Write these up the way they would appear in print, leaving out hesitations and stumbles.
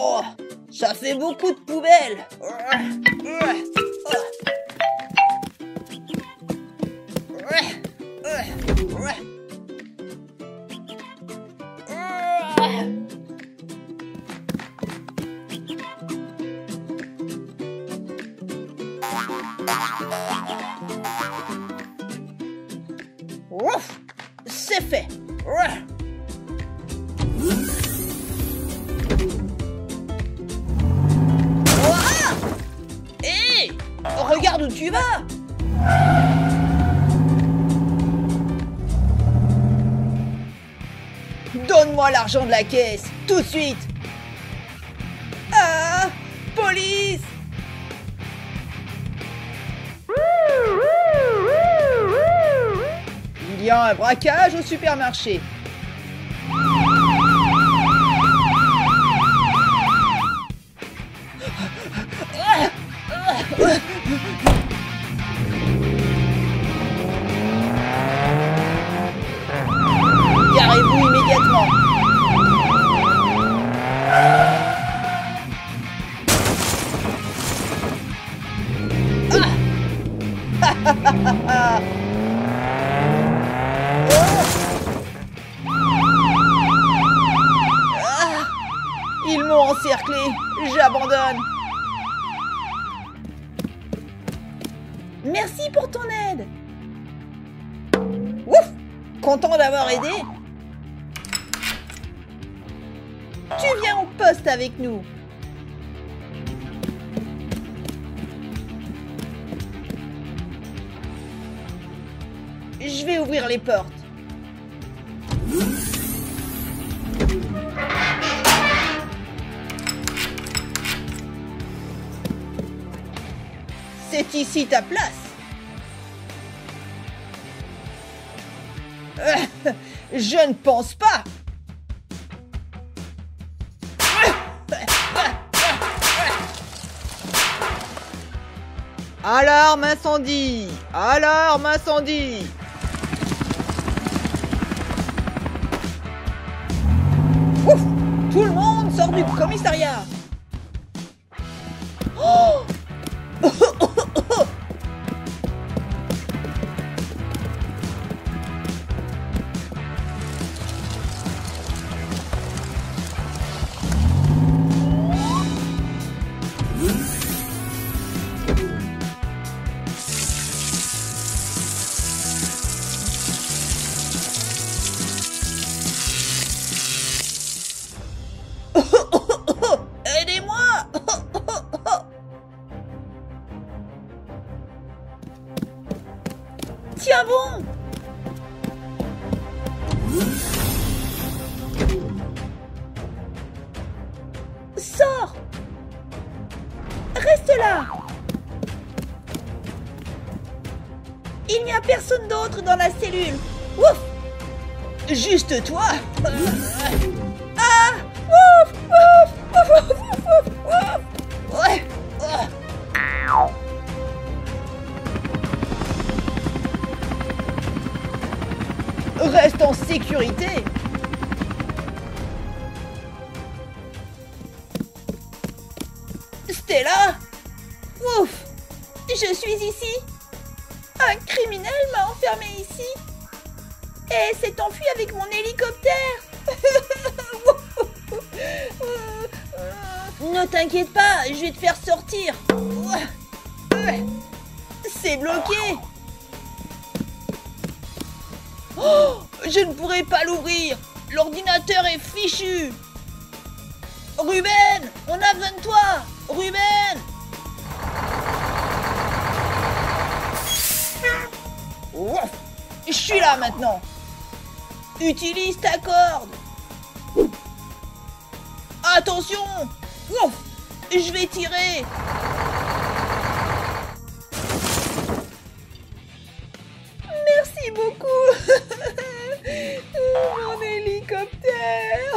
Oh, ça fait beaucoup de poubelles. Ouf, c'est fait. Hé, regarde où tu vas. Donne-moi l'argent de la caisse, tout de suite. Ah, police. Il y a un braquage au supermarché. Garez-vous immédiatement. Ah. Ils m'ont encerclé, j'abandonne. Merci pour ton aide. Ouf, content d'avoir aidé. Tu viens au poste avec nous. Je vais ouvrir les portes. C'est ici ta place. Je ne pense pas. Alarme incendie! Alarme incendie! Ouf! Tout le monde sort du commissariat! Oh! Aidez-moi! Tiens bon! Sors! Reste là! Il n'y a personne d'autre dans la cellule! Ouf! Juste toi! Ah! Ouf! Ouf! Ouf! Ouf! Ouf! Ouf! Ouais! Reste en sécurité! Stella! Ouf! Je suis ici! Un criminel m'a enfermé ici! Et s'est enfui avec mon hélicoptère! Ne t'inquiète pas, je vais te faire sortir! C'est bloqué! Oh, je ne pourrai pas l'ouvrir! L'ordinateur est fichu! Ruben! On a besoin de toi! Ruben! Ouf, je suis là maintenant! Utilise ta corde! Attention! Ouf, je vais tirer! Merci beaucoup! Mon hélicoptère!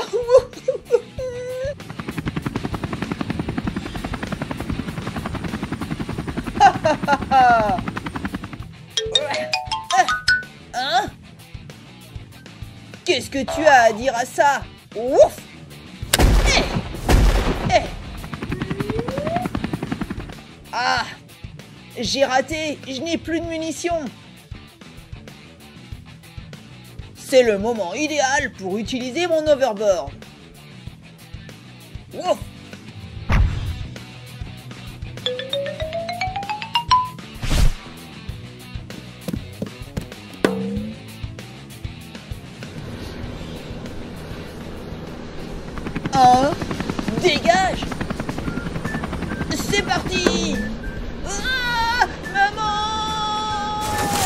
Hein? Qu'est-ce que tu as à dire à ça? Ouf! Eh! Ah! J'ai raté, je n'ai plus de munitions. C'est le moment idéal pour utiliser mon overboard. Wouf! Dégage! C'est parti! Ah, maman!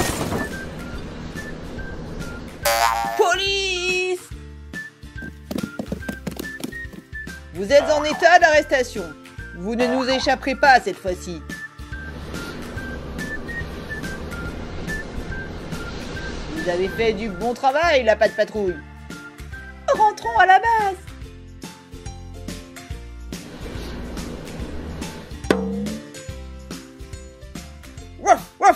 Police! Vous êtes en état d'arrestation. Vous ne nous échapperez pas cette fois-ci. Vous avez fait du bon travail, la patte patrouille. Rentrons à la base. Wouf, wouf.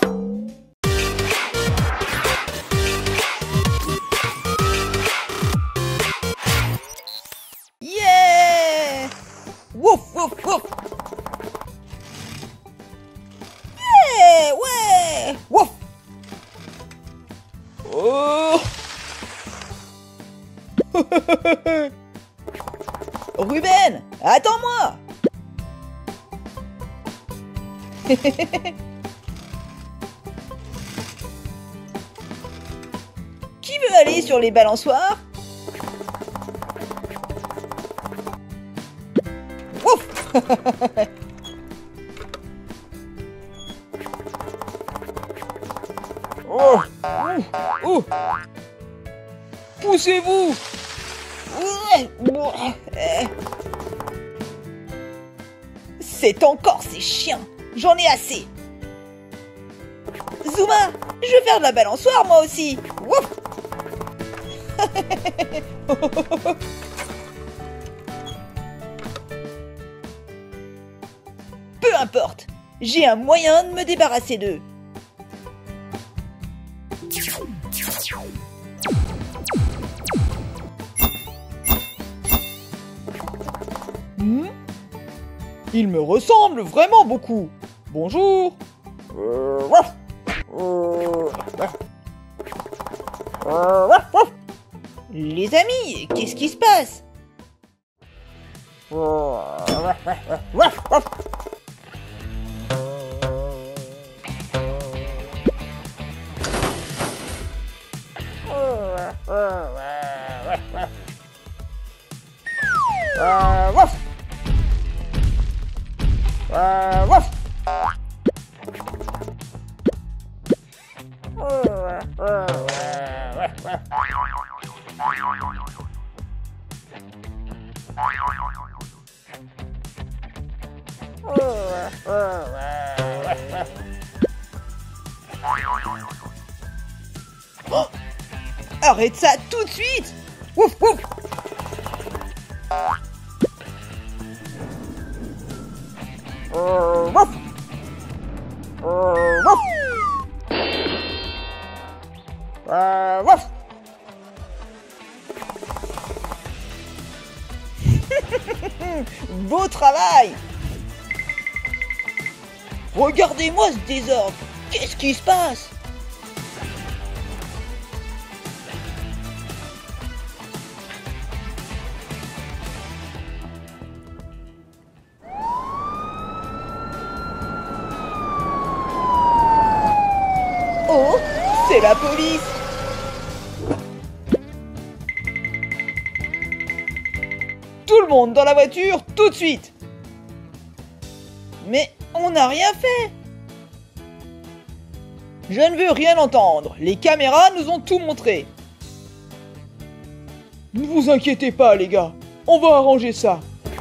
Yeah! Wouf, wouf, wouf. Yeah, ouais! Wouf! Oh! Ruben, attends-moi! Qui veut aller sur les balançoires? Ouf! Oh! Oh! Poussez-vous! C'est encore ces chiens! J'en ai assez! Zuma! Je veux faire de la balançoire moi aussi! Wouf! Peu importe! J'ai un moyen de me débarrasser d'eux! Il me ressemble vraiment beaucoup. Bonjour. Les amis, qu'est-ce qui se passe? Oh, arrête ça tout de suite! Ouf, ouf. Ouf. Ouf. Ouf. Beau travail! Regardez-moi ce désordre! Qu'est-ce qui se passe? Oh, c'est la police! Tout le monde dans la voiture, tout de suite! Mais on n'a rien fait! Je ne veux rien entendre, les caméras nous ont tout montré. Ne vous inquiétez pas les gars, on va arranger ça.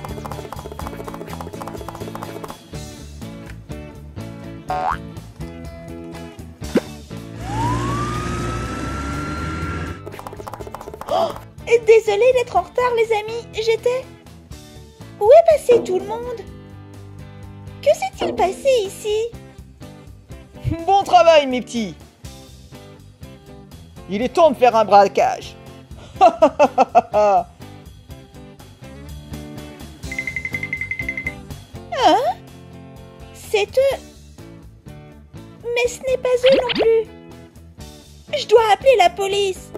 Oh, désolée d'être en retard les amis, j'étais... Où est passé tout le monde? Que s'est-il passé ici? Bon travail mes petits. Il est temps de faire un braquage. Hein? C'est C'est eux. Mais ce n'est pas eux non plus. Je dois appeler la police.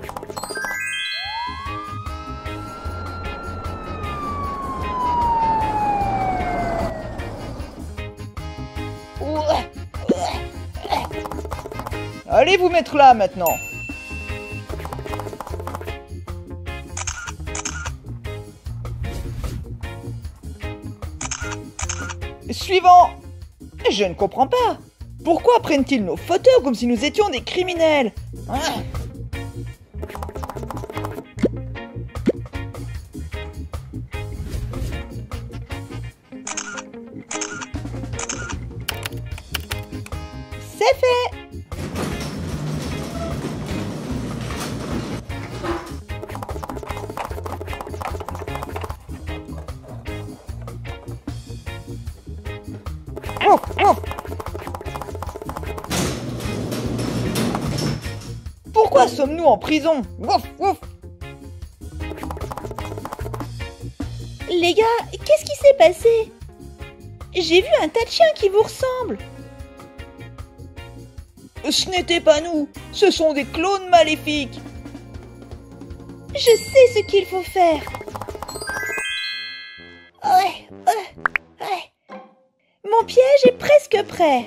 Allez vous mettre là maintenant. Suivant. Je ne comprends pas. Pourquoi prennent-ils nos photos comme si nous étions des criminels? C'est fait. Ouf, ouf. Pourquoi sommes-nous en prison? Ouf, ouf. Les gars, qu'est-ce qui s'est passé? J'ai vu un tas de chiens qui vous ressemblent. Ce n'était pas nous, ce sont des clones maléfiques. Je sais ce qu'il faut faire. Ouais. Mon piège est presque prêt.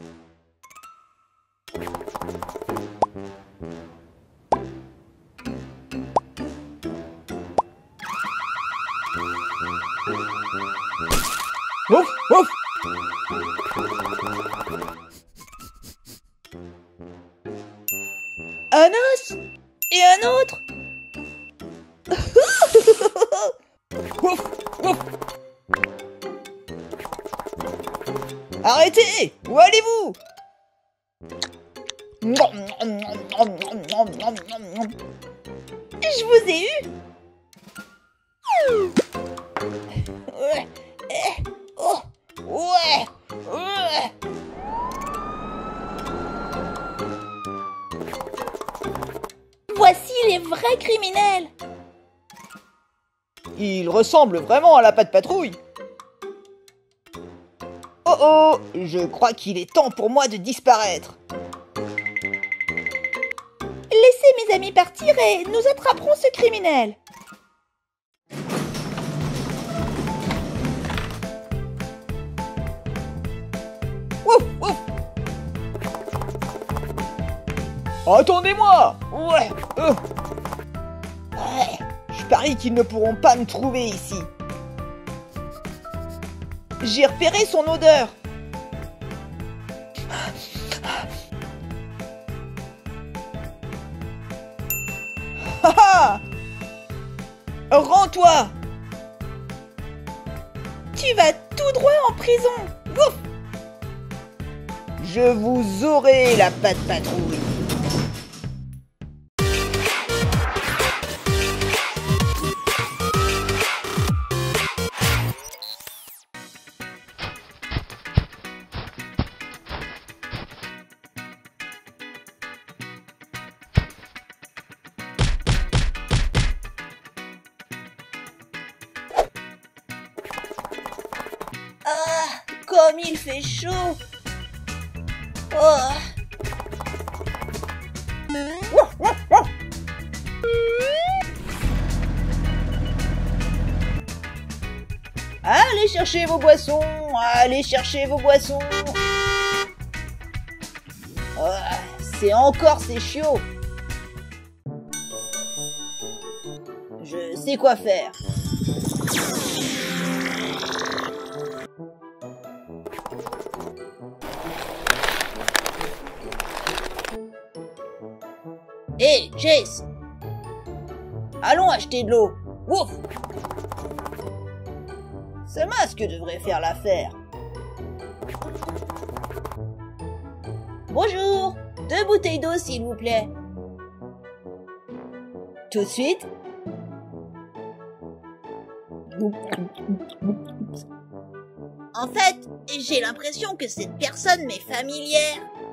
Ouf, ouf. Un os et un autre. Ouf, ouf. Arrêtez! Où allez-vous? Je vous ai eu. Ouais. Voici les vrais criminels. Il ressemble vraiment à la patte patrouille. Oh oh, je crois qu'il est temps pour moi de disparaître. Laissez mes amis partir et nous attraperons ce criminel. Ouf, ouf. Attendez-moi. Ouais. Je parie qu'ils ne pourront pas me trouver ici. J'ai repéré son odeur. Haha! Rends-toi! Tu vas tout droit en prison. Ouf! Je vous aurai, la patte patrouille. Comme il fait chaud. Oh. Allez chercher vos boissons, allez chercher vos boissons. C'est encore ces chiots. Je sais quoi faire. Hé, Chase! Allons acheter de l'eau. Ouf! Ce masque devrait faire l'affaire. Bonjour. 2 bouteilles d'eau, s'il vous plaît. Tout de suite. En fait, j'ai l'impression que cette personne m'est familière.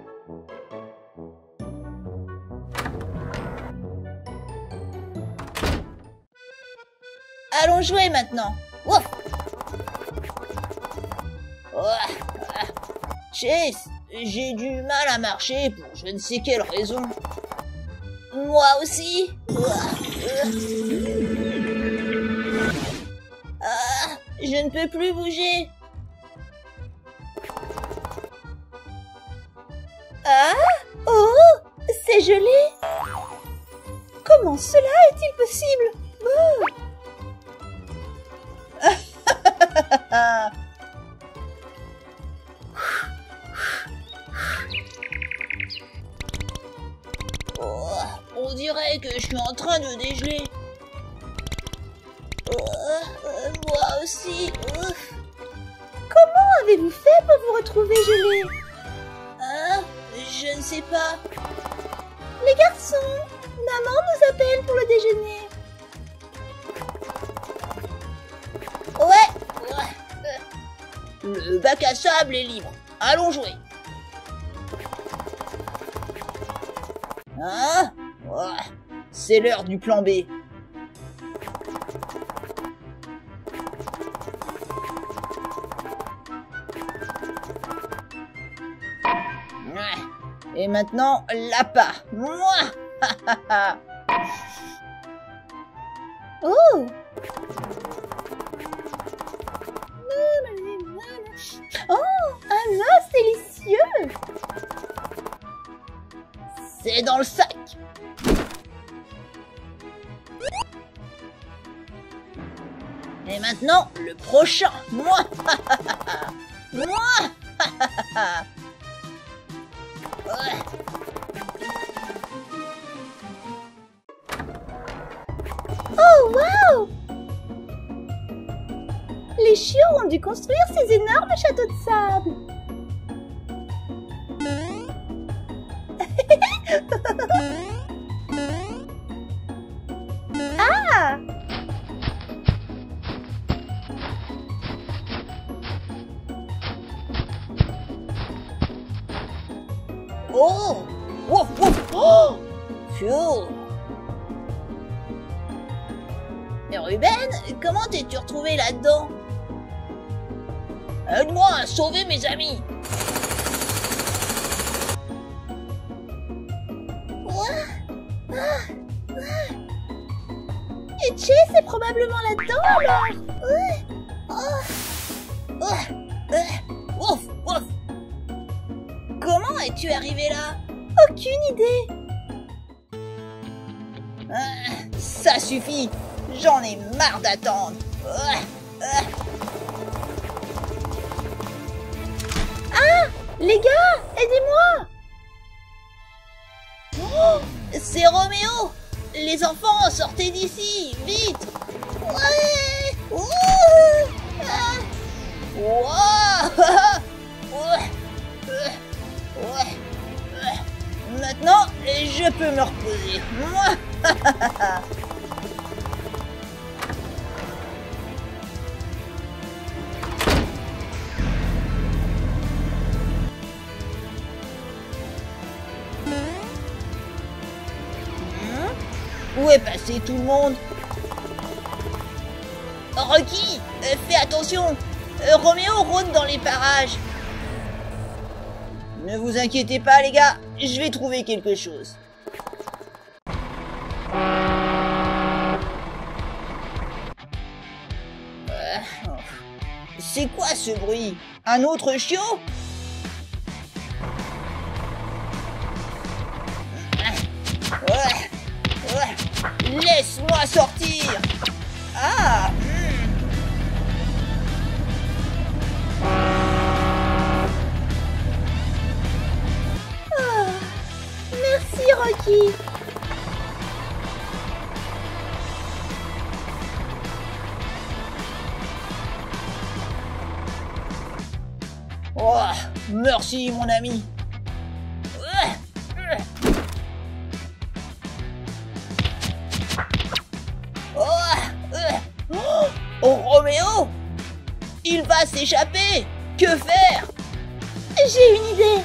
Allons jouer maintenant. Ouf. Chase, j'ai du mal à marcher pour je ne sais quelle raison. Moi aussi. Ah, je ne peux plus bouger. Ah! Oh! C'est gelé! Comment cela est-il possible? Oh, on dirait que je suis en train de dégeler. Moi aussi. Comment avez-vous fait pour vous retrouver gelé? Hein? Je ne sais pas. Les garçons, maman nous appelle pour le déjeuner. Ouais. Le bac à sable est libre. Allons jouer. Hein? Ouais. C'est l'heure du plan B. Et maintenant, l'appât. Moi. Oh! Oh, un os délicieux! C'est dans le sac. Et maintenant, le prochain. Moi. Moi. Oh, waouh! Les chiots ont dû construire ces énormes châteaux de sable. Ah! Oh! Wouf, wouf. Oh! Phew. Et Ruben, comment t'es-tu retrouvé là-dedans? Aide-moi à sauver mes amis. Et Chase est probablement là-dedans alors. Wouf, wouf. Comment es-tu arrivé là? Aucune idée. Ça suffit. J'en ai marre d'attendre. Ah! Les gars, aidez-moi! Oh, c'est Roméo. Les enfants, sortez d'ici, vite. Ouais. Ouh. Ah. Wow. Maintenant, je peux me reposer. Où est passé tout le monde? Rocky, fais attention. Roméo rôde dans les parages. Ne vous inquiétez pas les gars, je vais trouver quelque chose. C'est quoi ce bruit? Un autre chiot? Laisse-moi sortir. Ah. Merci Rocky. Oh, merci mon ami. Oh, Roméo, il va s'échapper. Que faire? J'ai une idée.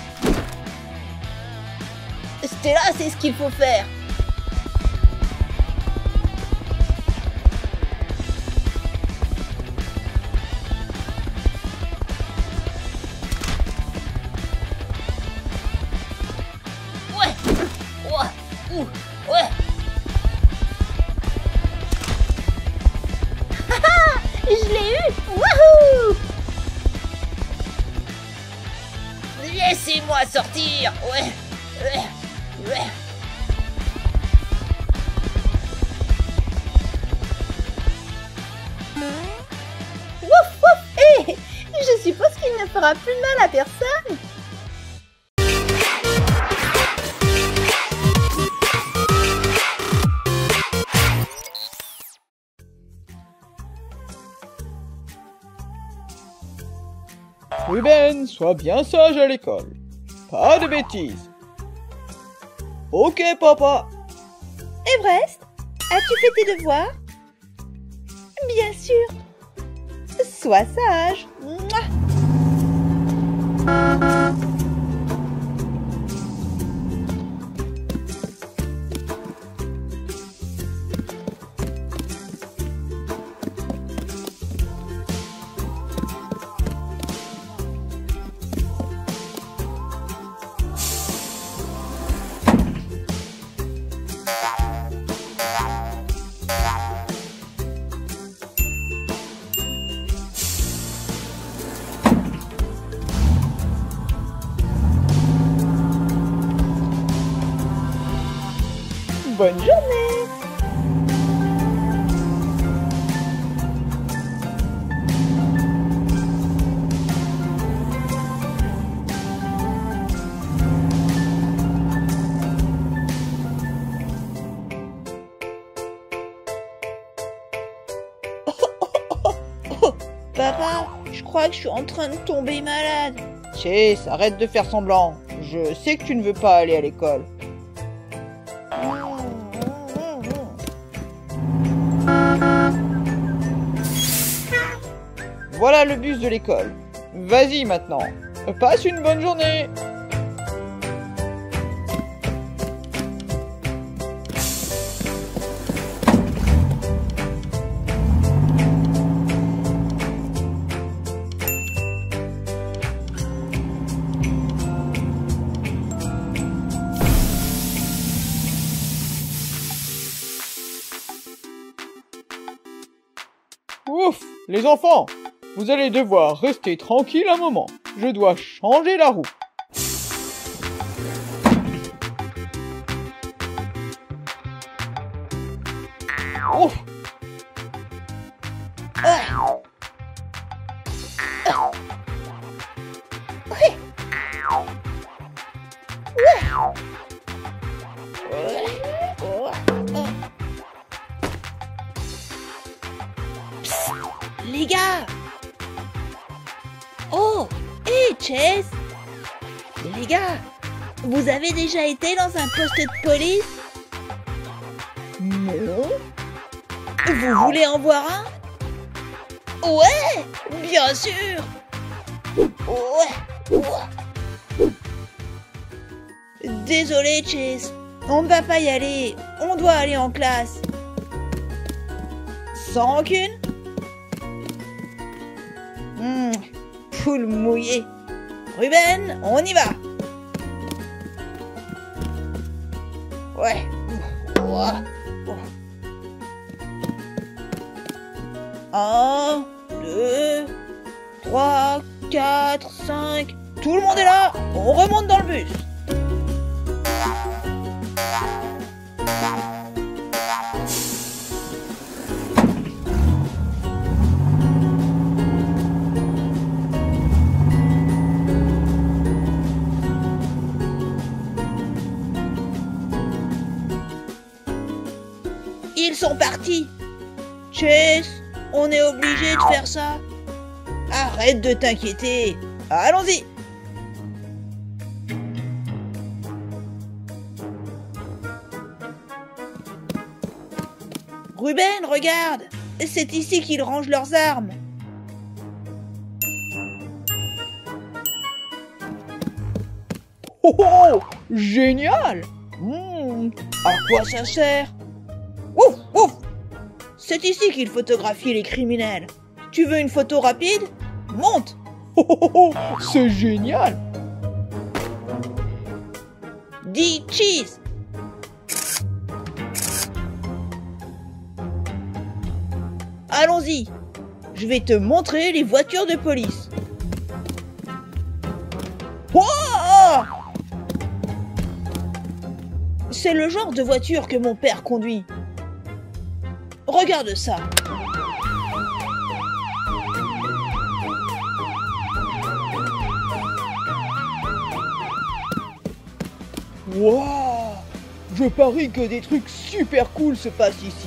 Stella, c'est ce qu'il faut faire. laissez-moi sortir. Ouais. Wouf wouf. Hé, je suppose qu'il ne fera plus de mal à personne. Ruben, sois bien sage à l'école. Pas de bêtises. Ok, papa. Everest, as-tu fait tes devoirs? Bien sûr. Sois sage. Mouah. Bonne journée. Papa, je crois que je suis en train de tomber malade. Chase, arrête de faire semblant. Je sais que tu ne veux pas aller à l'école. Voilà le bus de l'école. Vas-y maintenant. Passe une bonne journée. Ouf, les enfants, vous allez devoir rester tranquille un moment. Je dois changer la roue. Ouf. Les gars! Oh! Hé, Chase! Les gars, vous avez déjà été dans un poste de police? Non? Vous voulez en voir un? Ouais! Bien sûr! Ouais! Désolé, Chase. On ne va pas y aller. On doit aller en classe. Sans rancune? Poule mouillée. Ruben, on y va. Ouais. 1, 2, 3, 4, 5. Tout le monde est là. On remonte dans le bus. Ils sont partis. Chase, on est obligé de faire ça. Arrête de t'inquiéter. Allons-y. Ruben, regarde. C'est ici qu'ils rangent leurs armes. Oh, oh, génial. À quoi ça sert? Ouf, ouf. C'est ici qu'ils photographient les criminels. Tu veux une photo rapide? Monte. Oh, oh, oh, c'est génial. Dis cheese. Allons-y. Je vais te montrer les voitures de police. Wouah! C'est le genre de voiture que mon père conduit. Regarde ça. Waouh! Je parie que des trucs super cool se passent ici.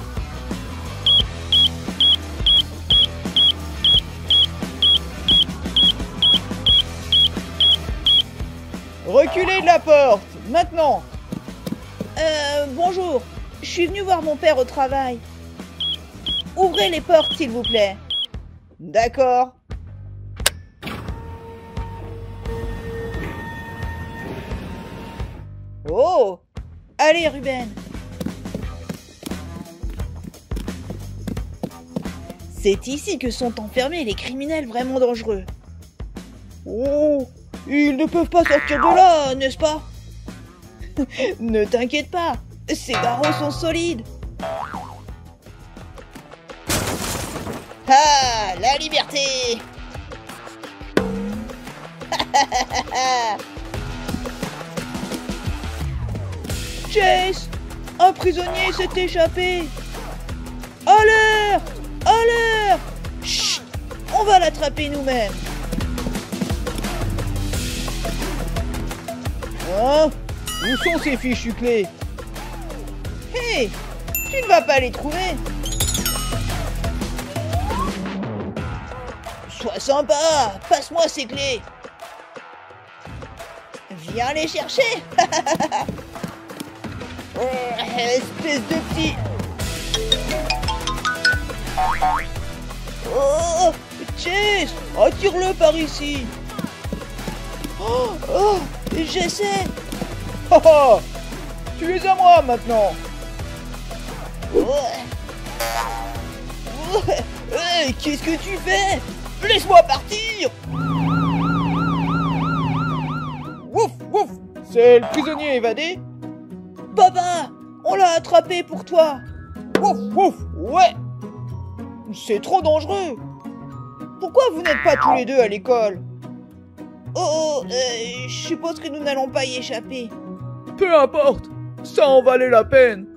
Reculez de la porte, maintenant! Bonjour. Je suis venu voir mon père au travail. Ouvrez les portes, s'il vous plaît. D'accord. Oh! Allez, Ruben. C'est ici que sont enfermés les criminels vraiment dangereux. Oh! Ils ne peuvent pas sortir de là, n'est-ce pas? Ne t'inquiète pas, ces barreaux sont solides. Ah, la liberté! Chase! Un prisonnier s'est échappé! À l'air! À l'air! Chut! On va l'attraper nous-mêmes. Hein? Où sont ces fichues clés? Hé! Tu ne vas pas les trouver. Sois sympa, passe-moi ces clés. Viens les chercher. Espèce de petit... Oh! Chase! Attire-le par ici! Oh! J'essaie. Oh oh! Tu es à moi maintenant! Qu'est-ce que tu fais? Laisse-moi partir! Wouf! Wouf! C'est le prisonnier évadé? Papa! On l'a attrapé pour toi! Wouf! Wouf! Ouais! C'est trop dangereux! Pourquoi vous n'êtes pas tous les deux à l'école? Je suppose que nous n'allons pas y échapper. Peu importe! Ça en valait la peine!